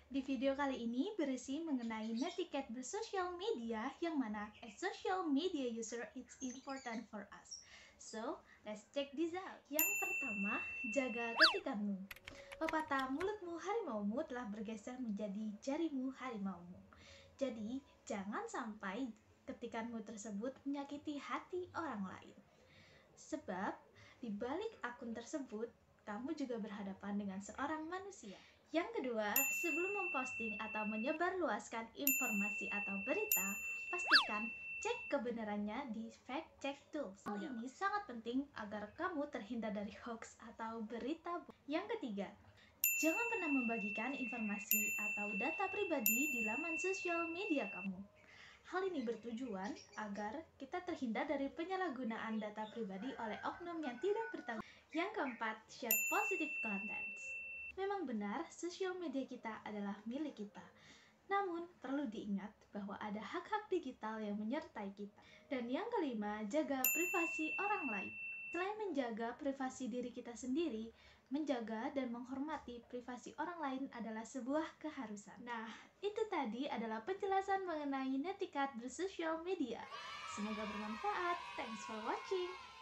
Di video kali ini berisi mengenai netiquette bersosial media yang mana as social media user it's important for us. So, let's check this out. Yang pertama, jaga ketikanmu. Pepatah mulutmu harimaumu telah bergeser menjadi jarimu harimaumu. Jadi, jangan sampai ketikanmu tersebut menyakiti hati orang lain. Sebab, di balik akun tersebut, kamu juga berhadapan dengan seorang manusia. Yang kedua, sebelum memposting atau menyebarluaskan informasi atau berita, pastikan cek kebenarannya di fact check tools. Hal ini sangat penting agar kamu terhindar dari hoax atau berita. Yang ketiga, jangan pernah membagikan informasi atau data pribadi di laman sosial media kamu. Hal ini bertujuan agar kita terhindar dari penyalahgunaan data pribadi oleh oknum yang tidak bertanggung jawab. Yang keempat, share positive contents. Memang benar, sosial media kita adalah milik kita. Namun, perlu diingat bahwa ada hak-hak digital yang menyertai kita. Dan yang kelima, jaga privasi orang lain. Selain menjaga privasi diri kita sendiri, menjaga dan menghormati privasi orang lain adalah sebuah keharusan. Nah, itu tadi adalah penjelasan mengenai netiquette bersosial media. Semoga bermanfaat. Thanks for watching.